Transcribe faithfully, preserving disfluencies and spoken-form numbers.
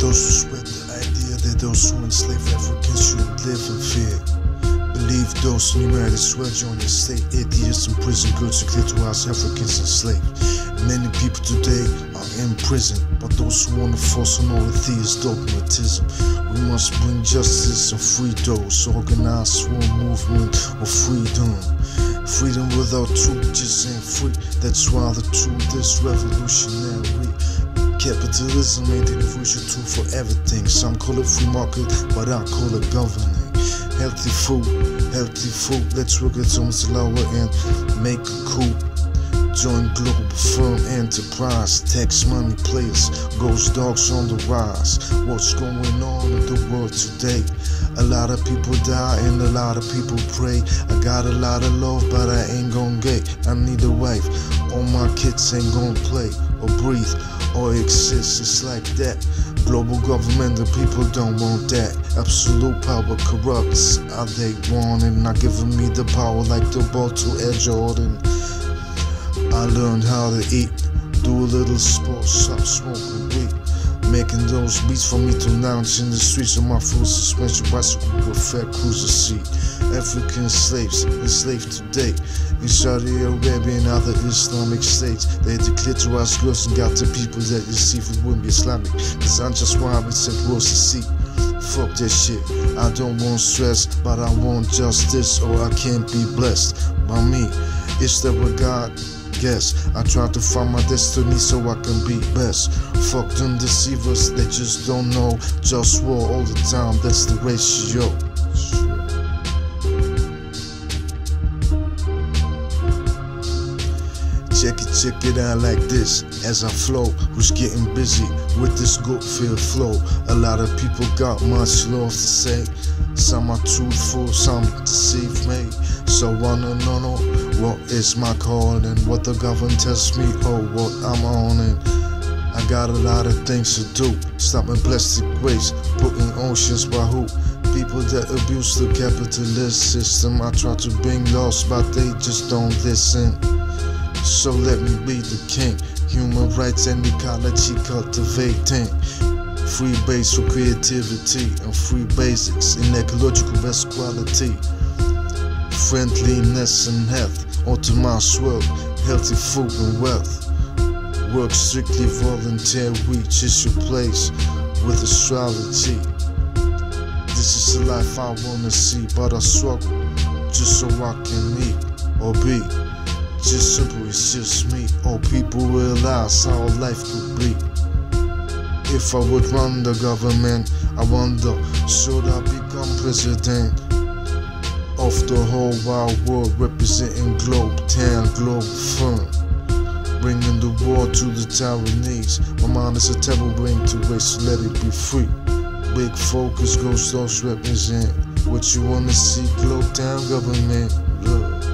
those who spread the idea that those who enslave Africans shouldn't live in fear. Believe those numeric swear join the state. Atheists in prison, good to clear to house Africans enslaved. Many people today are in prison, but those who want to force on all atheist dogmatism. We must bring justice and free those, organized sworn movement of freedom. Freedom without truth just ain't free. That's why the truth is revolutionary. Capitalism ain't the universal tool for everything. Some call it free market, but I call it governing. Healthy food, healthy food. Let's work it towards the lower end. Make a coup. Join global firm enterprise. Tax money players, ghost dogs on the rise. What's going on in the world today? A lot of people die and a lot of people pray. I got a lot of love, but I ain't gon' get. I need a wife. All my kids ain't gon' play or breathe or exist. It's like that. Global government, the people don't want that. Absolute power corrupts. All they want and not giving me the power like the ball to Air Jordan. I learned how to eat, do a little sports, stop smoking weed. Making those beats for me to lounge in the streets of my full suspension bicycle with fat cruiser seat. African slaves enslaved today in Saudi Arabia and other Islamic states. They declare to us girls and got the people that you see for wouldn't be Islamic. Cause I'm just why I said words to see. Fuck that shit. I don't want stress, but I want justice, or I can't be blessed by me. It's that what God guess. I try to find my destiny so I can be best. Fuck them deceivers, they just don't know. Just war all the time, that's the ratio. Check it, check it out like this as I flow. Who's getting busy with this good feel flow? A lot of people got much love to say. Some are truthful, some deceive me. So I wanna know what is my calling, what the government tells me, oh what I'm on it. I got a lot of things to do. Stopping plastic waste, putting oceans by who? People that abuse the capitalist system. I try to bring laws, but they just don't listen. So let me be the king. Human rights and ecology cultivating. Free base for creativity and free basics in ecological best quality. Friendliness and health, optimized world, healthy food and wealth. Work strictly volunteer, reach is your place with astrology. This is the life I wanna see, but I struggle just so I can eat or be. Just simple, it's just me. All people realize how life could be. If I would run the government, I wonder, should I become president of the whole wide world, representing Globe Town, Globe Firm, bringing the war to the Taiwanese. My mind is a terrible brain to waste, so let it be free. Big focus, ghost dogs represent what you wanna see. Globe Town government, look.